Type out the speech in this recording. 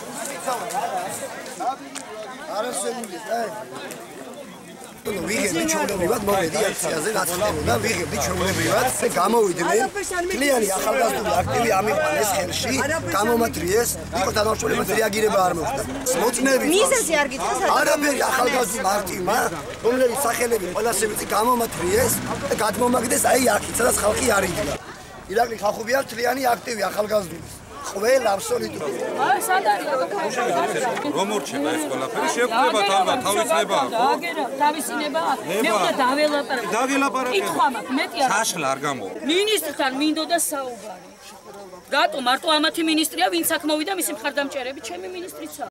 ვიღებდი ჩვეულებრივად მომედი აქციაზე რაც ხდებოდა ვიღებდი ჩვეულებრივად გამოვიდნენ კლიანი ახალგაზრდული აქტივი ამიყვანეს ხელში გამომათრიეს იყო თანამშრომლების რეაგირება არ მოხდა მოწმებით მიზეზი არ გითხრას არაფერი ახალგაზრდულ აქტივმა რომლებიც სახელები ყველასებიც გამომათრიეს და გადმომაგდეს აი აქ სადაც ხალხი არ იდგა ირაკლი ხახუბია მთლიანი აქტივი ახალგაზრდული ყველა აბსოლუტურად სად არის რომ მორჩება ეს ყველაფერი შეგვდება ალბათ თავისნება თავისინება მე უნდა დაველაპარაკო კითხვა მაქვს მეტი არა შაშლა არ გამო მინისტრთან მინდოდა საუბარი რატო მარტო ამათი მინისტრია ვინც აქ მოვიდა მისი მხარდამჭერები ჩემი მინისტრიცაა